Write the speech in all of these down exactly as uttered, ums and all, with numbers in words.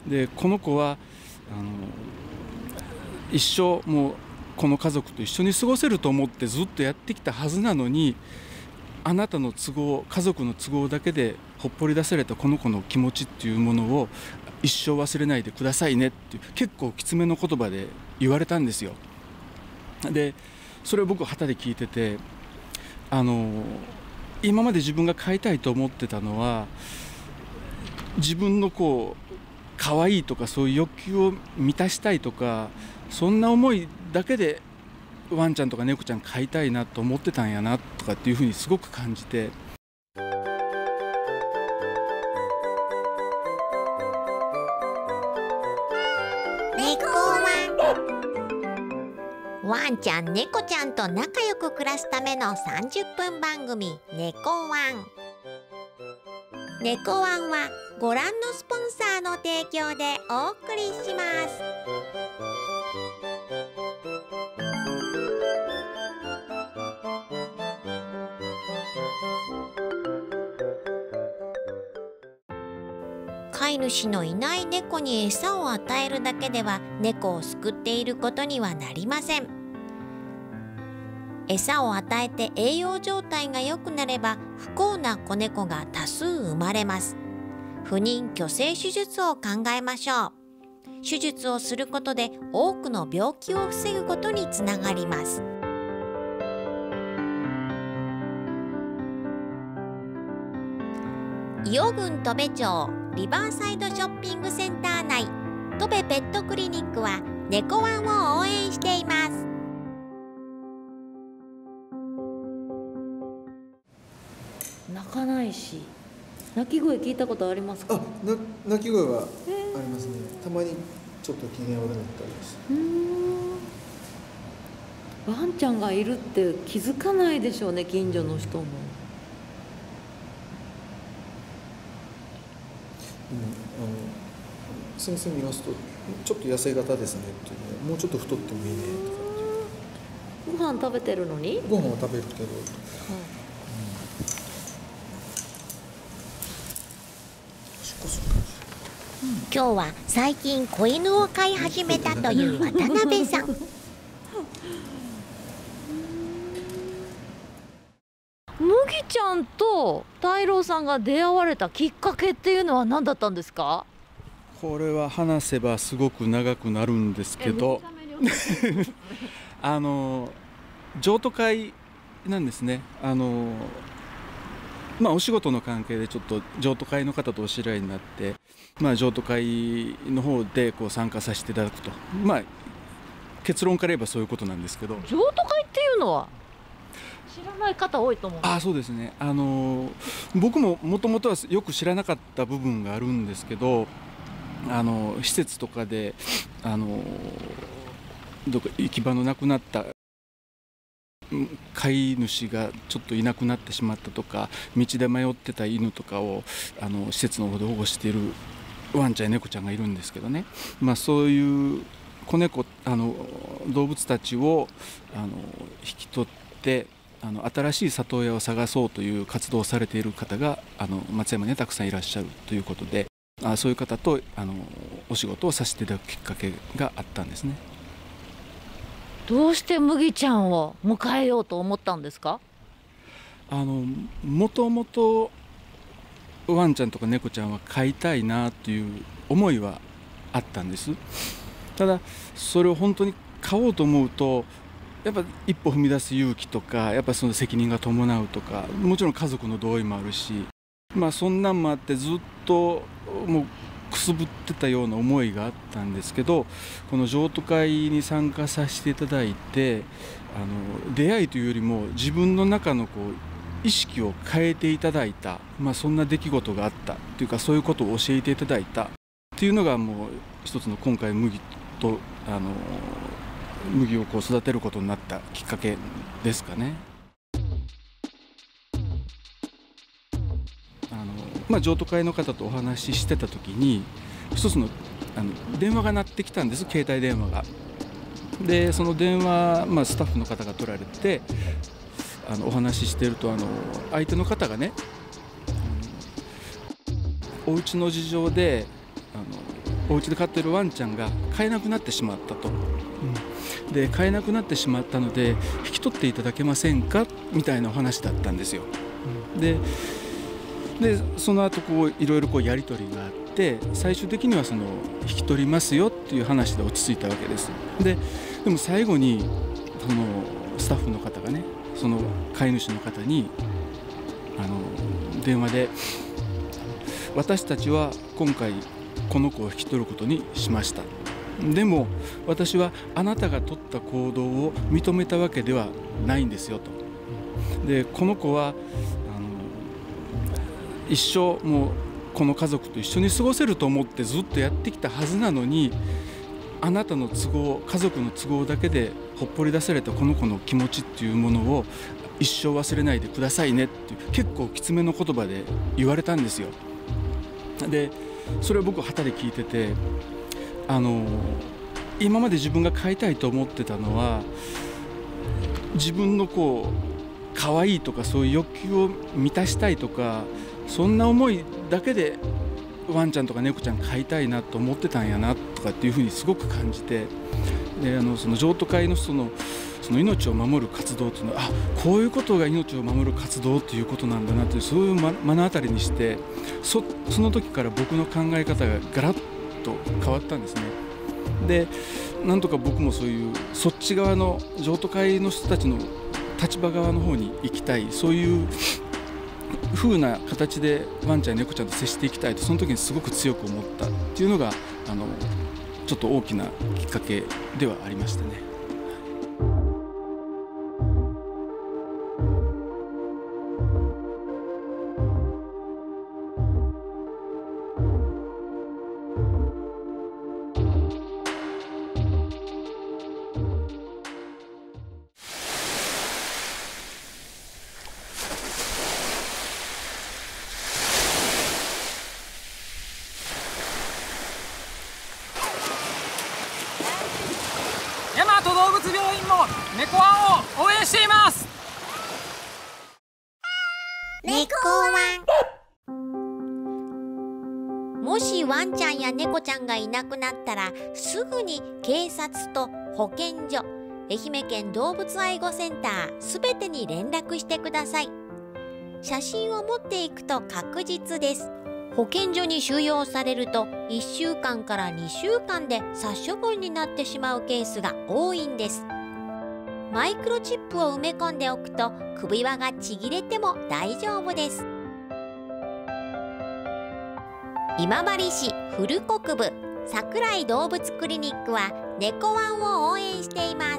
でこの子はあの一生もうこの家族と一緒に過ごせると思ってずっとやってきたはずなのに、あなたの都合、家族の都合だけでほっぽり出されたこの子の気持ちっていうものを一生忘れないでくださいねっていう結構きつめの言葉で言われたんですよ。でそれを僕は旗で聞いてて、あの今まで自分が飼いたいと思ってたのは、自分のこう可愛いとかそういう欲求を満たしたいとか、そんな思いだけでワンちゃんとか猫ちゃん飼いたいなと思ってたんやなとかっていうふうにすごく感じて。 猫ワン。ワンちゃん猫ちゃんと仲良く暮らすためのさんじゅっぷん番組猫ワン。猫ワンはご覧のスポンサーの提供でお送りします。飼い主のいない猫に餌を与えるだけでは猫を救っていることにはなりません。餌を与えて栄養状態が良くなれば不幸な子猫が多数生まれます。不妊去勢手術を考えましょう。手術をすることで多くの病気を防ぐことにつながります。伊予郡戸部町リバーサイドショッピングセンター内戸部ペットクリニックは猫ワンを応援しています。 泣かないし、鳴き声聞いたことありますか？ あ、な鳴き声はありますね。たまにちょっと機嫌悪くなったりして。 うーん、ワンちゃんがいるって気づかないでしょうね、近所の人も。 うん、あの先生見ますとちょっと痩せ型ですねっていうね、もうちょっと太ってもいいねとかっていう。 ご飯食べてるのに？ ご飯は食べるけど、うん、 今日は最近子犬を飼い始めたという渡辺さん。 麦ちゃんと太郎さんが出会われたきっかけっていうのは何だったんですか？ これは話せばすごく長くなるんですけどあの譲渡会なんですね。あのまあお仕事の関係でちょっと譲渡会の方とお知り合いになって、まあ、譲渡会の方でこう参加させていただくと、まあ結論から言えばそういうことなんですけど。 譲渡会っていうのは知らない方多いと思う。 あ、そうですね。あの僕ももともとはよく知らなかった部分があるんですけど、あの施設とかであのどこか行き場のなくなった飼い主がちょっといなくなってしまったとか、道で迷ってた犬とかをあの施設の方で保護しているワンちゃんや猫ちゃんがいるんですけどね、まあ、そういう子猫あの動物たちをあの引き取ってあの新しい里親を探そうという活動をされている方があの松山にたくさんいらっしゃるということで、あそういう方とあのお仕事をさせていただくきっかけがあったんですね。 どうして麦ちゃんを迎えようと思ったんですか？ あのもともとワンちゃんとか猫ちゃんは飼いたいなという思いはあったんです。ただそれを本当に飼おうと思うとやっぱ一歩踏み出す勇気とか、やっぱその責任が伴うとか、もちろん家族の同意もあるし、まあそんなんもあってずっともうくすぶってたような思いがあったんですけど、この譲渡会に参加させていただいて、あの出会いというよりも自分の中のこう意識を変えていただいた、まあ、そんな出来事があったというか、そういうことを教えていただいたっていうのがもう一つの今回麦とあの麦をこう育てることになったきっかけですかね。あのまあ、譲渡会の方とお話ししてた時に一つのあの電話が鳴ってきたんです、携帯電話が。でその電話、まあ、スタッフの方が取られてあのお話ししてると、あの相手の方がね、お家の事情であのお家で飼ってるワンちゃんが飼えなくなってしまったと、うん、で飼えなくなってしまったので引き取っていただけませんかみたいなお話だったんですよ。うん、ででその後こういろいろこうやり取りがあって最終的にはその引き取りますよっていう話で落ち着いたわけです。ででも最後にそのスタッフの方がねその飼い主の方にあの電話で私たちは今回この子を引き取ることにしました。でも私はあなたが取った行動を認めたわけではないんですよと。でこの子はあの一生もうこの家族と一緒に過ごせると思ってずっとやってきたはずなのにあなたの都合家族の都合だけでほっぽり出されたこの子の気持ちっていうものを一生忘れないでくださいねっていう結構きつめの言葉で言われたんですよ。でそれを僕旗で聞いててあの今まで自分が飼いたいと思ってたのは自分のこう可愛いとかそういう欲求を満たしたいとかそんな思いだけでワンちゃんとか猫ちゃん飼いたいなと思ってたんやなとかっていうふうにすごく感じてであのその譲渡会のそのその命を守る活動というのはあこういうことが命を守る活動ということなんだなというそういう目の当たりにしてそ, その時から僕の考え方がガラッと変わったんですね。でなんとか僕もそういうそっち側の譲渡会の人たちの立場側の方に行きたいそういう風な形でワンちゃんや猫ちゃんと接していきたいとその時にすごく強く思ったっていうのがあのちょっと大きなきっかけではありましたね。 大和動物病院も猫ワンを応援しています。 猫ワンもしワンちゃんや猫ちゃんがいなくなったらすぐに警察と保健所愛媛県動物愛護センターすべてに連絡してください。写真を持っていくと確実です。保健所に収容されるといっしゅうかんからにしゅうかんで殺処分になってしまうケースが多いんです。マイクロチップを埋め込んでおくと首輪がちぎれても大丈夫です。今治市古国部桜井動物クリニックは猫ワンを応援しています。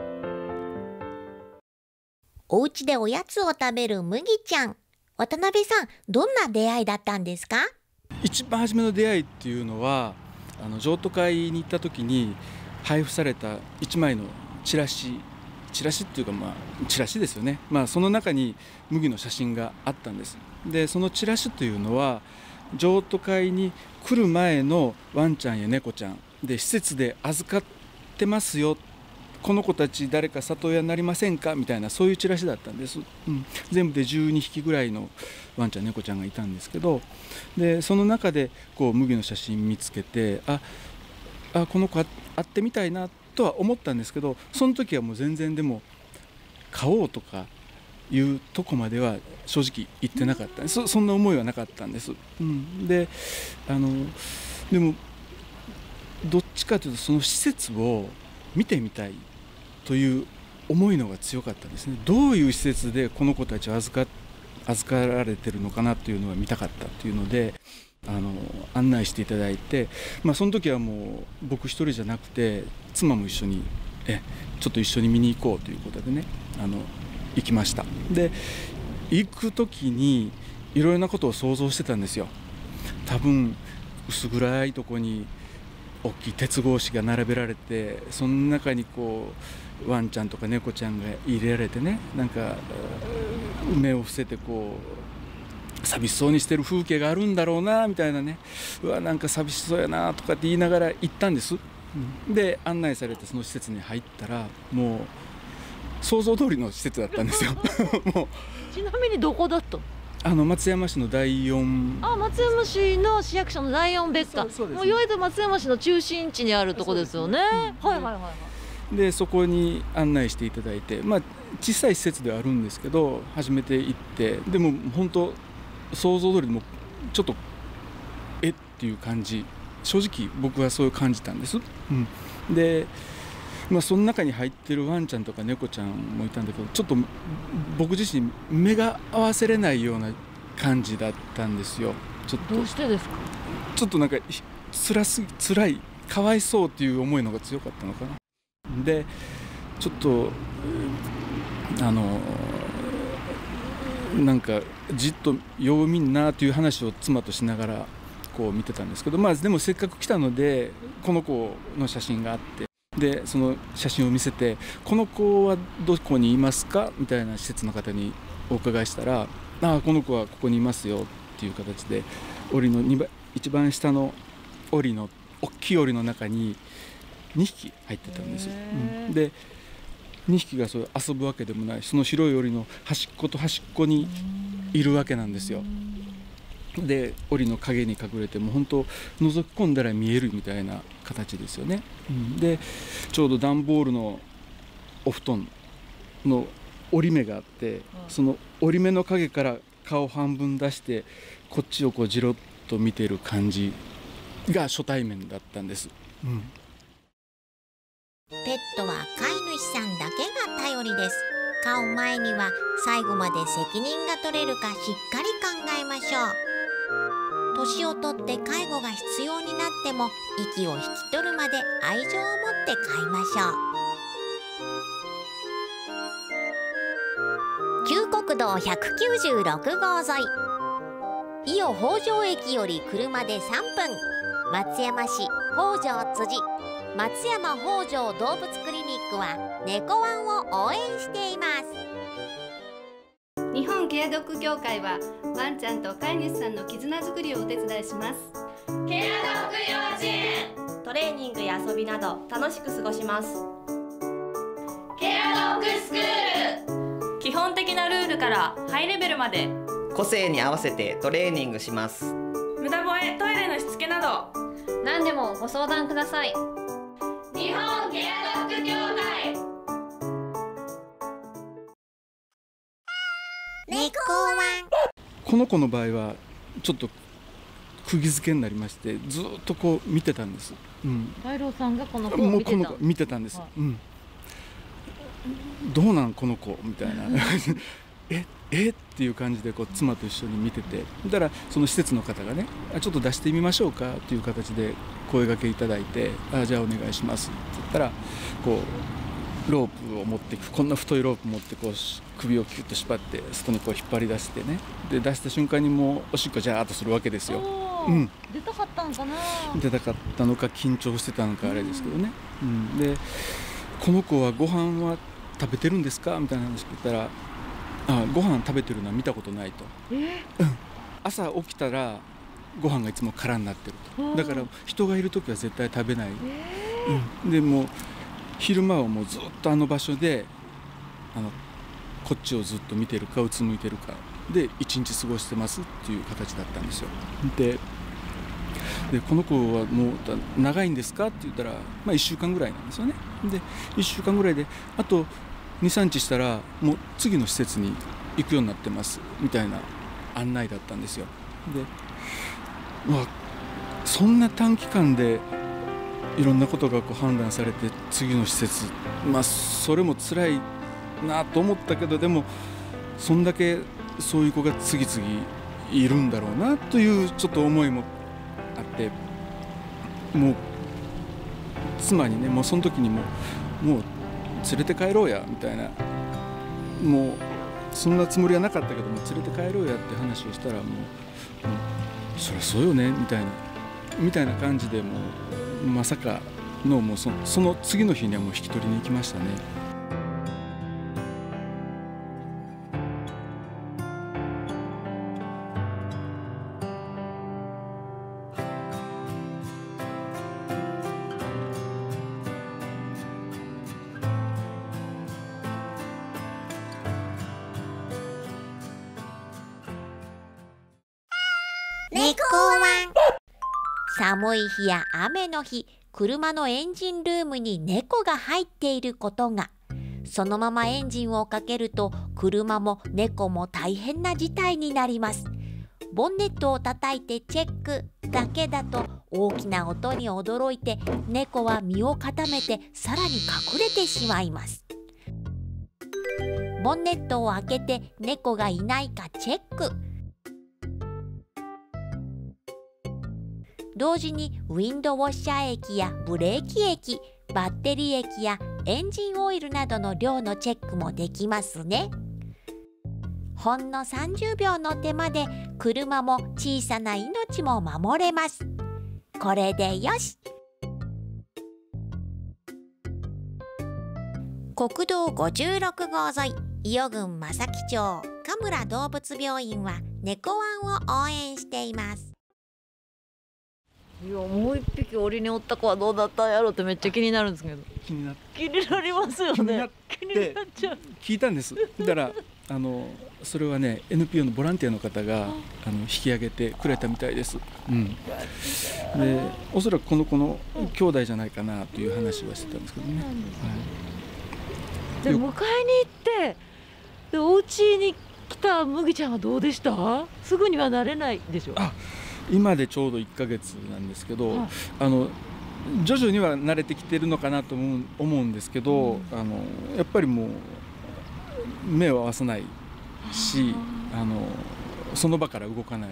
お家でおやつを食べる麦ちゃん、渡辺さん、どんな出会いだったんですか？ 一番初めの出会いっていうのはあの譲渡会に行った時に配布されたいちまいのチラシチラシっていうかまあチラシですよね、まあ、その中に麦の写真があったんです。でそのチラシというのは譲渡会に来る前のワンちゃんや猫ちゃんで施設で預かってますよ、この子たち誰か里親になりませんかみたいなそういうチラシだったんです、うん、全部でじゅうにひきぐらいのワンちゃん猫ちゃんがいたんですけどでその中でこう麦の写真見つけてああこの子会ってみたいなとは思ったんですけどその時はもう全然でも買おうとかいうとこまでは正直言ってなかったんです。 そ, そんな思いはなかったんです、うん、であのでもどっちかというとその施設を見てみたいという思いのが強かったですね。どういう施設でこの子たちを預か、預かられてるのかなというのが見たかったというのであの案内していただいて、まあ、その時はもう僕一人じゃなくて妻も一緒にえちょっと一緒に見に行こうということでねあの行きました。で行く時にいろいろなことを想像してたんですよ。多分薄暗いとこに大きい鉄格子が並べられてその中にこうワンちゃんとか猫ちゃんが入れられてねなんか目を伏せてこう寂しそうにしてる風景があるんだろうなみたいなねうわなんか寂しそうやなとかって言いながら行ったんです、うん、で案内されてその施設に入ったらもう想像通りの施設だったんですよもうちなみにどこだったの？ あの松山市のだいよん、 あ、松山市の市役所のだいよん別館、 そうそうですねもういわゆる松山市の中心地にあるとこですよね。 そうですねはいはいはいはい。 でそこに案内していただいて、まあ、小さい施設ではあるんですけど初めて行って、でも本当想像通りでもちょっとえっていう感じ、正直僕はそう感じたんです。うん、で、まあ、その中に入ってるワンちゃんとか猫ちゃんもいたんだけど、ちょっと僕自身目が合わせれないような感じだったんですよ。ちょっとどうしてですか？ ちょっとなんか辛すぎ辛いかわいそうっていう思いの方が強かったのかな。でちょっとあのなんかじっとよう見んなという話を妻としながらこう見てたんですけど、まあでもせっかく来たのでこの子の写真があって、でその写真を見せて「この子はどこにいますか?」みたいな施設の方にお伺いしたら「ああこの子はここにいますよ」っていう形で檻のにば一番下の檻の大きい檻の中ににひき入ってたんです。うん、でにひきがそう遊ぶわけでもない、その広い檻の端っこと端っこにいるわけなんですよ。で檻の影に隠れてもう本当覗き込んだら見えるみたいな形ですよね。うん、でちょうど段ボールのお布団の折り目があって、その折り目の影から顔半分出してこっちをこうじろっと見てる感じが初対面だったんです。うん、 ペットは飼い主さんだけが頼りです。飼う前には最後まで責任が取れるかしっかり考えましょう。年をとって介護が必要になっても息を引き取るまで愛情を持って飼いましょう。旧国道ひゃくきゅうじゅうろくごう沿い、伊予北条駅より車でさんぷん、松山市北条辻松山北条動物クリニックは猫ワンを応援しています。 日本ケアドッグ協会はワンちゃんと飼い主さんの絆づくりをお手伝いします。 ケアドッグ幼稚園、トレーニングや遊びなど楽しく過ごします。ケアドッグスクール、基本的なルールからハイレベルまで個性に合わせてトレーニングします。 無駄吠え、トイレのしつけなど何でもご相談ください。 日本ケアドッグ協会。 猫ワン。 この子の場合はちょっと釘付けになりまして、ずっとこう見てたんです。うん、 大郎さんがこの子をもう見てたこの子見てたんです。 はい、 うん、どうなんこの子みたいなええっていう感じでこう妻と一緒に見てて、だからその施設の方がね「あちょっと出してみましょうか」っていう形で声掛けいただいて「あじゃあお願いします」って言ったらこうロープを持ってこんな太いロープ持ってこう首をキュッと縛って外にこう引っ張り出してね、で出した瞬間にもうおしっこジャーっとするわけですよ。うん、 出たかったのかな。 出たかったのか緊張してたのかあれですけどね。うん、でこの子はご飯は食べてるんですかみたいな話聞いたら、あご飯食べてるのは見たことないと、 えうん、朝起きたらご飯がいつも空になってると、だから人がいる時は絶対食べない、 えうん、でもう昼間はもうずっとあの場所であのこっちをずっと見てるかうつむいてるかで一日過ごしてますっていう形だったんですよ。ででこの子はもう長いんですかって言ったら、まあ、いっしゅうかんぐらいなんですよね。でいっしゅうかんぐらいであとにさんにちしたらもう次の施設に行くようになってますみたいな案内だったんですよ。で、まあ、そんな短期間でいろんなことがこう判断されて次の施設、まあそれも辛いなと思ったけど、でもそんだけそういう子が次々いるんだろうなというちょっと思いもあって、もう妻にねもうその時にももう連れて帰ろうやみたいな、もうそんなつもりはなかったけども連れて帰ろうやって話をしたらもう、もうそりゃそうよねみたいなみたいな感じでもうまさかのもうその、その次の日にはもう引き取りに行きましたね。 猫ワン。寒い日や雨の日、車のエンジンルームに猫が入っていることが、そのままエンジンをかけると車も猫も大変な事態になります。ボンネットを叩いてチェックだけだと大きな音に驚いて猫は身を固めてさらに隠れてしまいます。ボンネットを開けて猫がいないかチェック。同時にウィンドウォッシャー液やブレーキ液、バッテリー液やエンジンオイルなどの量のチェックもできますね。ほんのさんじゅうびょうの手間で車も小さな命も守れます。これでよし。国道ごじゅうろくごう沿い、伊予郡正木町神村動物病院は猫ワンを応援しています。 いや、もう一匹檻におった子はどうだったんやろってめっちゃ気になるんですけど。 気になっ気になりますよね。気になっちゃう。 聞いたんです。だからあのそれはね エヌピーオー のボランティアの方があの引き上げてくれたみたいです。うん、でおそらくこの子の兄弟じゃないかなという話はしてたんですけどね。 で迎えに行ってでお家に来た麦ちゃんはどうでした？すぐには慣れないでしょ。 あ、今でちょうどいっかげつなんですけど、あの徐々には慣れてきてるのかなと思う、思うんですけど、うん、あのやっぱりもう目を合わせないし、あのその場から動かない、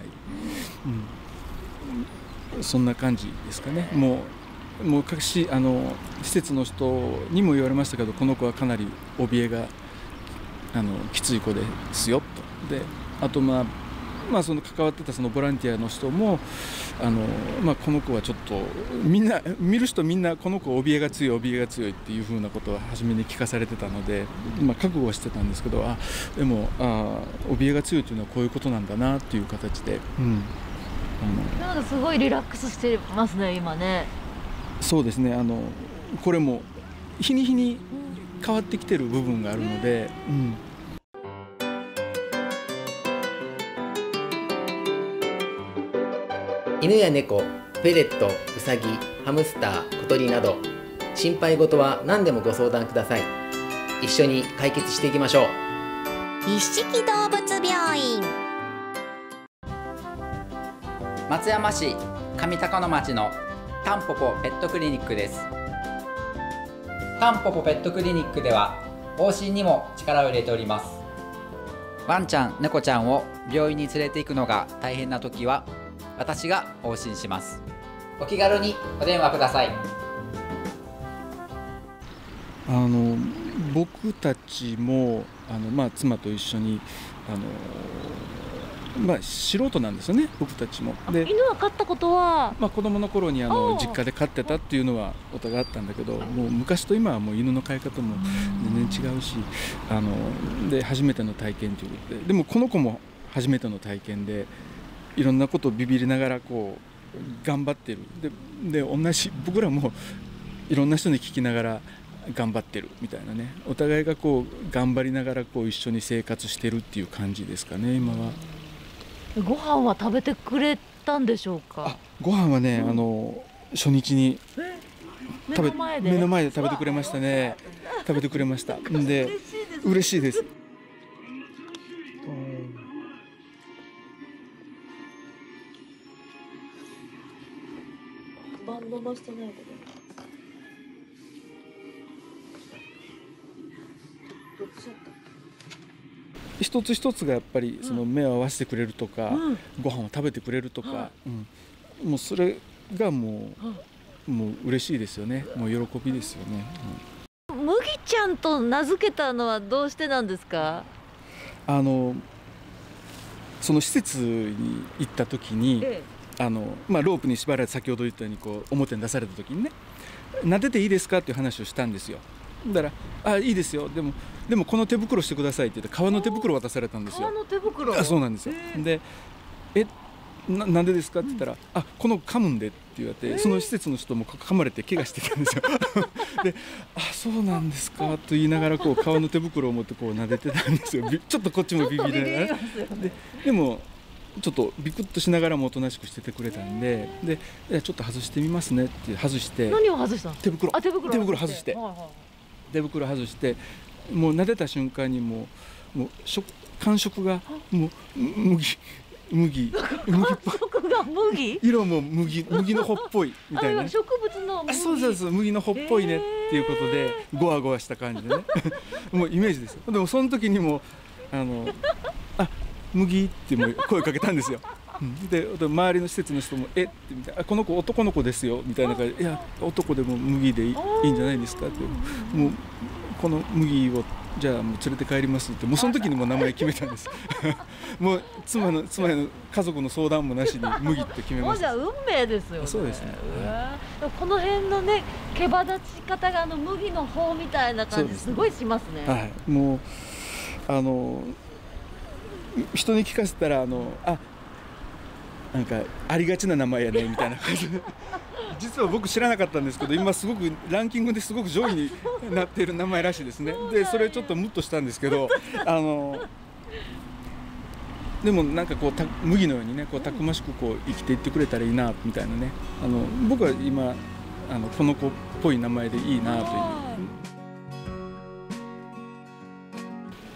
うん、そんな感じですかね。もうもう各しあの施設の人にも言われましたけど、この子はかなり怯えがあのきつい子ですよと。であとまあまあ、その関わってたそのボランティアの人もあの、まあ、この子はちょっとみんな見る人みんなこの子怯えが強い怯えが強いっていうふうなことを初めに聞かされてたので、まあ、覚悟はしてたんですけど、あでもあ怯えが強いというのはこういうことなんだなっていう形で、うん、 あのなんかすごいリラックスしてますね今ね。 そうですね、あのこれも日に日に変わってきてる部分があるので、うん、 犬や猫、フェレット、ウサギ、ハムスター、小鳥など心配事は何でもご相談ください。一緒に解決していきましょう。 一色動物病院。 松山市上高野町のタンポポペットクリニックです。タンポポペットクリニックでは往診にも力を入れております。ワンちゃん、猫ちゃんを病院に連れて行くのが大変な時は私が往診します。お気軽にお電話ください。 あの僕たちもあの、まあ、妻と一緒にあの、まあ、素人なんですよね、僕たちも。 で犬は飼ったことは、 まあ、子供の頃にあの実家で飼ってたっていうのはお互いあったんだけど、もう昔と今はもう犬の飼い方も全然違うし、あので初めての体験ということで、でもこの子も初めての体験でいろんなことをビビりながらこう頑張ってる。で、で同じ僕らもいろんな人に聞きながら頑張ってるみたいなね、お互いがこう頑張りながらこう一緒に生活してるっていう感じですかね今は。 ご飯は食べてくれたんでしょうか？ あ、ご飯はね、うん、あの初日に食べ目の前で目の前で食べてくれましたね。食べてくれました。で嬉しいです。 バンドバしてないけど。どっちだった？ 一つ一つがやっぱりその目を合わせてくれるとか、うん、ご飯を食べてくれるとか、うん、もうそれがもう、もう嬉しいですよね。もう喜びですよね。 うん、麦ちゃんと名付けたのはどうしてなんですか？ あのその施設に行った時に、ええ、あのまあ、ロープに縛られて先ほど言ったようにこう表に出された時にね、撫でていいですかっていう話をしたんですよ。だから「あいいですよ、でもでもこの手袋してください」って言って革の手袋渡されたんですよ。 革の手袋？ あ、そうなんですよ。で「えな, なんでですか?」って言ったら「うん、あこの噛むんで」って言われて、えー、その施設の人も噛まれて怪我してたんですよ。で「あそうなんですか」と言いながらこう革の手袋を持ってこう撫でてたんですよ。ちょっとこっちもビビりながら。ででもちょっとビクッとしながらもおとなしくしててくれたんで、でいやちょっと外してみますねって外して。 何を外したの？ 手袋。 あ、手袋。 手袋外して。 はいはい、 手袋外して、もう撫でた瞬間にもうもう食感触がもう麦麦麦っぽい。 が麦？ 色も麦麦の穂っぽいみたいな、ね。 植物の麦。 そうそうそう、麦の穂っぽいねっていうことで、ゴワゴワした感じでね。もうイメージですよ。でもその時にもあのあ麦ってもう声かけたんですよ。で周りの施設の人もえってみたいな、この子男の子ですよみたいな感じで、いや男でも麦でいい、いいんじゃないですかって、もうこの麦をじゃあもう連れて帰りますって、もうその時にもう名前決めたんです。もう妻の妻の家族の相談もなしに麦って決めました。 もうじゃあ運命ですよね。 そうですね。 はい、この辺のね毛羽立ち方があの麦の方みたいな感じすごいしますね。 はい、もうあの人に聞かせたらあのあなんかありがちな名前やねみたいな感じで。実は僕知らなかったんですけど、今すごくランキングですごく上位になっている名前らしいですね。でそれちょっとムッとしたんですけど、あのでもなんかこうた麦のようにねこうたくましくこう生きていってくれたらいいなみたいなね、あの僕は今あのこの子っぽい名前でいいなという。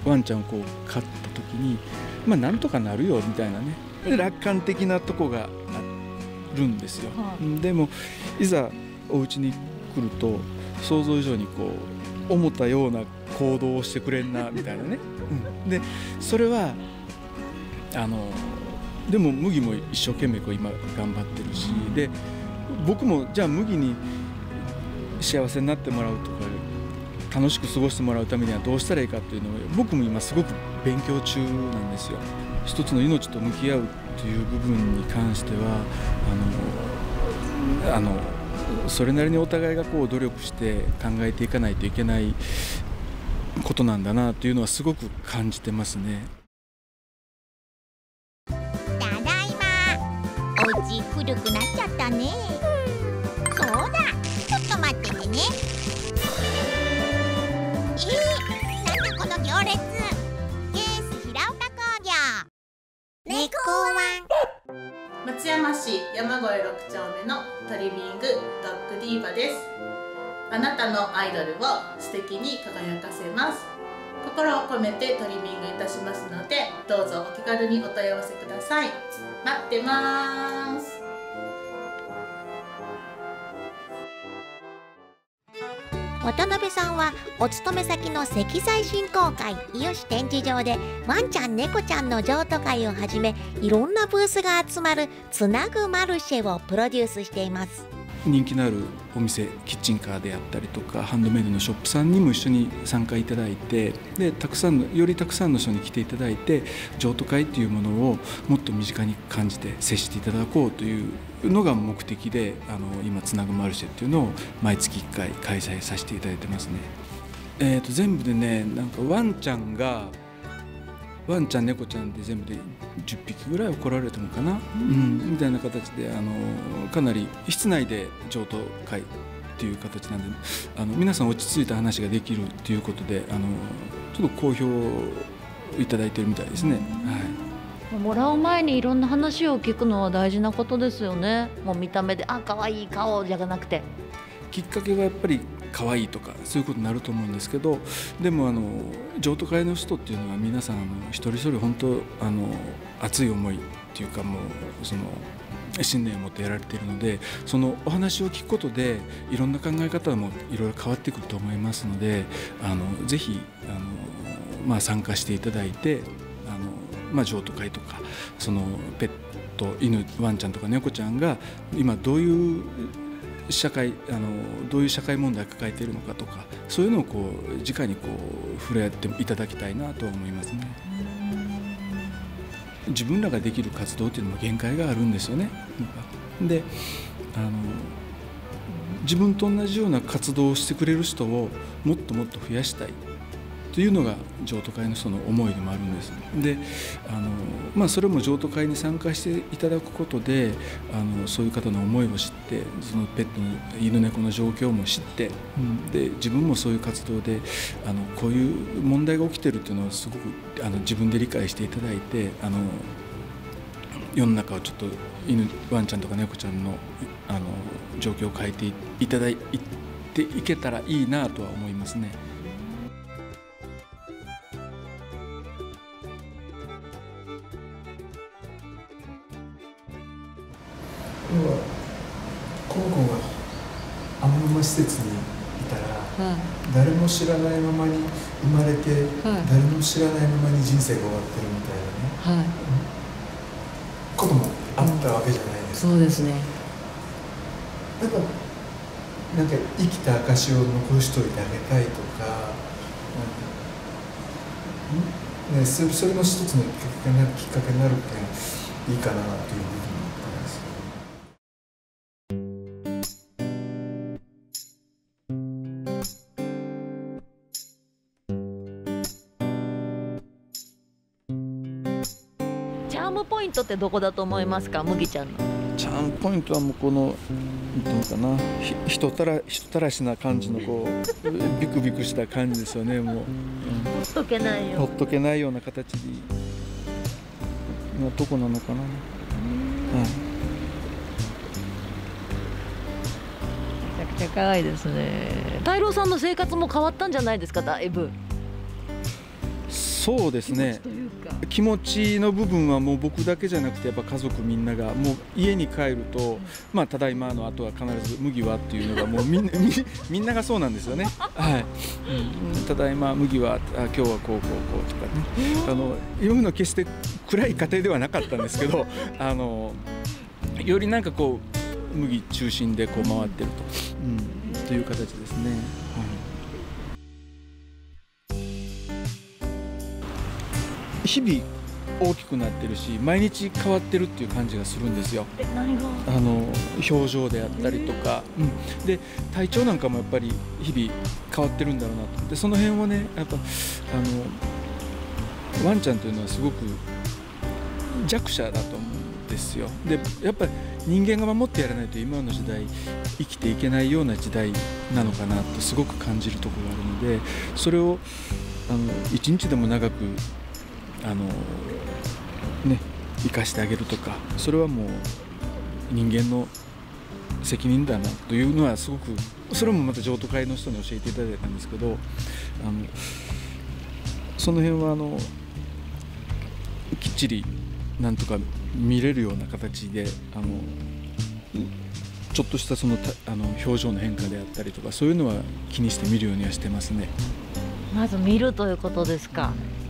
ワンちゃんをこう飼った時にまあなんとかなるよみたいなね、楽観的なとこがあるんですよ。でもいざお家に来ると想像以上にこう思ったような行動をしてくれんなみたいなね。うん、でそれはあのでも麦も一生懸命こう今頑張ってるし、で僕もじゃあ麦に幸せになってもらうとか楽しく過ごしてもらうためにはどうしたらいいかっていうのを僕も今すごく勉強中なんですよ。一つの命と向き合うという部分に関してはあのあのそれなりにお互いがこう努力して考えていかないといけないことなんだなというのはすごく感じてますね。 ただいま。お家古くなっちゃったね。そうだ、ちょっと待っててね。えー、なんだこの行列。ケース平岡工業猫ワン。 松山市山越ろく丁目のトリミングドッグディーバです。あなたのアイドルを素敵に輝かせます。心を込めてトリミングいたしますので、どうぞお気軽にお問い合わせください。待ってます。 渡辺さんはお勤め先の石材振興会伊予市展示場でワンちゃん猫ちゃんの譲渡会をはじめ、いろんなブースが集まるつなぐマルシェをプロデュースしています。 人気のあるお店、キッチンカーであったりとかハンドメイドのショップさんにも一緒に参加いただいて、でたくさんのよりたくさんの人に来ていただいて、譲渡会っていうものをもっと身近に感じて接していただこうというのが目的で、あの今つなぐマルシェっていうのを毎月いっかい開催させていただいてますね。えー、と全部でね、なんかワンちゃんがワンちゃん猫ちゃんで全部でじゅっぴきぐらい来られたのかな、うん、みたいな形で、あのかなり室内で譲渡会っていう形なんで、あの皆さん落ち着いた話ができるっていうことで、あのちょっと好評いただいてるみたいですね。はい、 もらう前にいろんな話を聞くのは大事なことですよね。もう見た目であ可愛い顔じゃなくて、 きっかけはやっぱり可愛いとかそういうことになると思うんですけど、でもあの譲渡会の人っていうのは皆さんあの一人一人本当あの熱い思いっていうか、もうその信念を持ってやられているので、そのお話を聞くことでいろんな考え方もいろいろ変わってくると思いますので、あのぜひあの、まあ、参加していただいて、あの、まあ、譲渡会とかそのペット犬ワンちゃんとか猫ちゃんが今どういう社会あのどういう社会問題を抱えているのかとか、そういうのをこう直にこう触れ合っていただきたいなと思いますね。自分らができる活動っていうのも限界があるんですよね。で、あの自分と同じような活動をしてくれる人をもっともっと増やしたいというのが譲渡会の人の思いでもあるんです。で、あのまあ、それも譲渡会に参加していただくことで、あのそういう方の思いを知って、そのペットの犬猫の状況も知って、うん、で自分もそういう活動であのこういう問題が起きてるっていうのをすごくあの自分で理解していただいて、あの世の中をちょっと犬ワンちゃんとか猫ちゃんのあの状況を変えていただいていけたらいいなとは思いますね。 要はこの子があのまま施設にいたら、はい、誰も知らないままに生まれて、はい、誰も知らないままに人生が終わってるみたいなね、はい、こともあったわけじゃないですか。 そうですね。 やっぱなんか生きた証を残しといてあげたいとか、うんね、それも一つのきっかけになるきっかけになるっていいかなという部分もあったんです。 チャームポイントってどこだと思いますか、麦ちゃんの。 チャームポイントはもうこのなんていうのかな、ひ人たら人たらしな感じのこうビクビクした感じですよね。もう、うん、ほっとけないよ。 ほっとけないような形でのとこなのかな。うん、 めちゃくちゃ可愛いですね。太郎さんの生活も変わったんじゃないですか、だいぶ。 そうですね。気持ちの部分はもう僕だけじゃなくてやっぱ家族みんながもう家に帰ると、まあただいまの後は必ず麦はっていうのがもうみんなみんながそうなんですよね。はい。うん、ただいま麦はあ今日はこうこうこうとかね。あの今の決して暗い家庭ではなかったんですけど、あのよりなんかこう麦中心でこう回ってると、うん、という形ですね。はい、日々大きくなってるし毎日変わってるっていう感じがするんですよ。 え、何が？ あの表情であったりとか、うん、で体調なんかもやっぱり日々変わってるんだろうなと。でその辺はねやっぱあのワンちゃんというのはすごく弱者だと思うんですよ。でやっぱり人間が守ってやらないと今の時代生きていけないような時代なのかなとすごく感じるところがあるので、それをあの一日でも長くあのね、生かしてあげるとか、それはもう人間の責任だなというのはすごく、それもまた譲渡会の人に教えていただいたんですけど、あのその辺はあのきっちりなんとか見れるような形であのちょっとしたそのあの表情の変化であったりとかそういうのは気にして見るようにはしてますね。 まず見るということですか。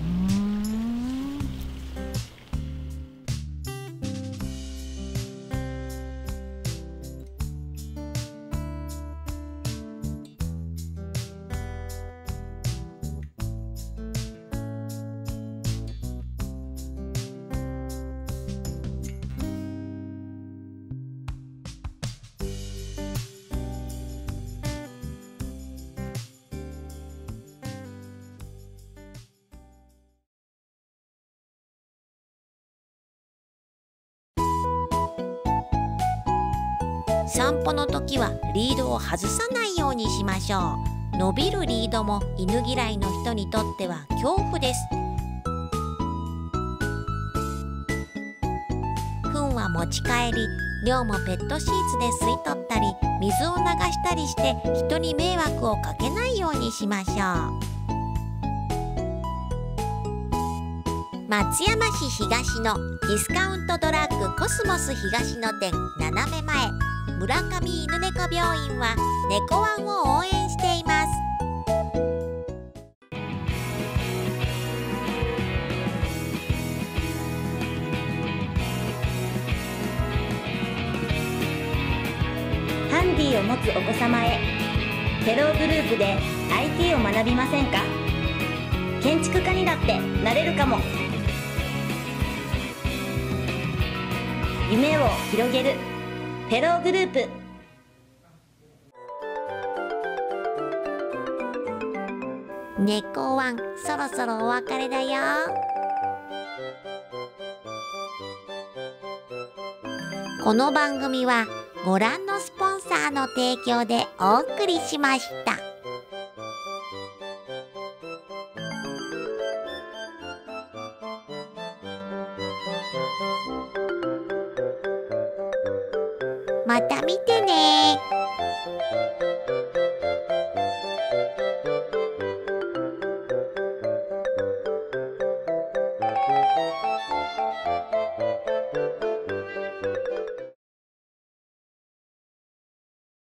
散歩の時はリードを外さないようにしましょう。伸びるリードも犬嫌いの人にとっては恐怖です。糞は持ち帰り、量もペットシーツで吸い取ったり水を流したりして人に迷惑をかけないようにしましょう。松山市東のディスカウントドラッグコスモス東野店斜め前村上犬猫病院は猫ワンを応援しています。 ハンディを持つお子様へ、テローグループで アイティー を学びませんか？建築家にだってなれるかも。夢を広げるフェローグループ。 猫ワン、そろそろお別れだよ。この番組はご覧のスポンサーの提供でお送りしました。 う。